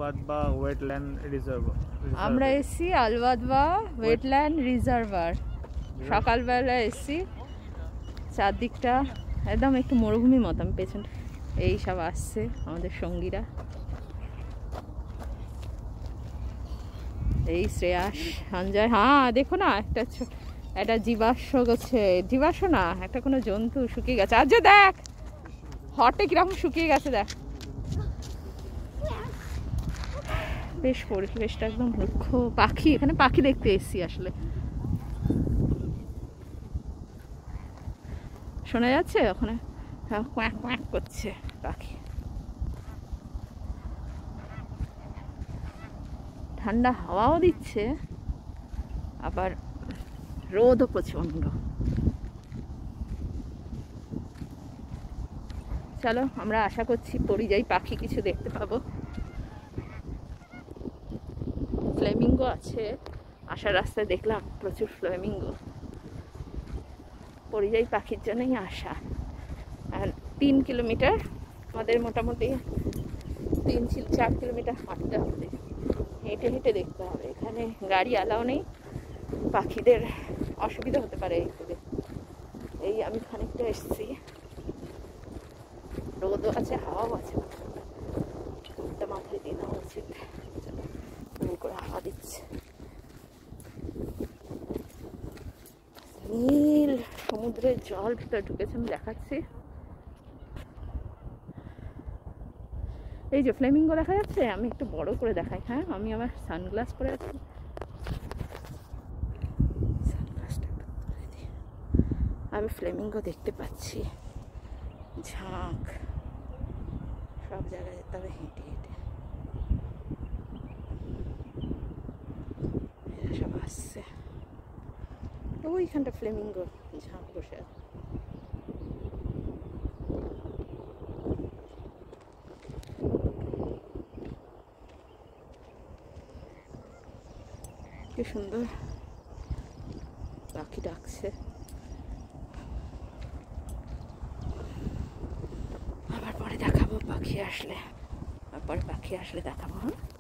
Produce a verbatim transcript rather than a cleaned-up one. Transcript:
Wathba Wetland Reservoir. আমরা এসছি আলওয়াদবা wetland reservoir. সকালবেলা এসছি, চারদিকটা একদম একটু মরুভূমি মতো। পেছন এই সব আসছে আমাদের সঙ্গীরা, এই শ্রেয়াস সঞ্জয়। হ্যাঁ দেখো না, একটা একটা জীবাশ্ম গেছে, জীবাশ্ম না, একটা কোনো জন্তু শুকিয়ে গেছে। আজ দেখ হটে কিরকম শুকিয়ে গেছে, দেখ। বেশ পরিবেশটা একদম রুক্ষ। পাখি, এখানে পাখি দেখতে এসছি আসলে। শোনা যাচ্ছে ওখানে কোয়াক কোয়াক করছে পাখি। ঠান্ডা হাওয়াও দিচ্ছে, আবার রোদও প্রচন্ড। চলো আমরা আশা করছি পরিযায়ী পাখি কিছু দেখতে পাবো। ফ্লেমিঙ্গো আছে, আসার রাস্তায় দেখলাম প্রচুর ফ্লেমিঙ্গো। পরিযায়ী পাখির জন্যই আসা। আর তিন কিলোমিটার আমাদের, মোটামুটি তিন চার কিলোমিটার হাঁটতে হবে, হেঁটে হেঁটে দেখতে হবে। এখানে গাড়ি অ্যালাও নেই, পাখিদের অসুবিধা হতে পারে এই থেকে। এই আমি খানিকটা এসছি, রোদও আছে হাওয়াও আছে, মাথায় দিয়ে নেওয়া উচিত। করে হাওয়া দিচ্ছে, নীল সমুদ্রের জল ভিতরে ঢুকেছে। আমি দেখাচ্ছি, এই যে ফ্লেমিঙ্গো দেখা যাচ্ছে। আমি একটু বড় করে দেখাই। হ্যাঁ, আমি আমার সানগ্লাস পরে আছি, আমি ফ্লেমিঙ্গো দেখতে পাচ্ছি। ঝাঁক, সব জায়গায় যেতে হবে হেঁটে হেঁটে। সব আসছে, ওইখানটা ফ্লেমিঙ্গো ঝাঁক বসে আছে। কি সুন্দর পাখি ডাকছে। আবার পরে দেখাবো পাখি আসলে, আবার পাখি আসলে দেখাবো। হ্যাঁ।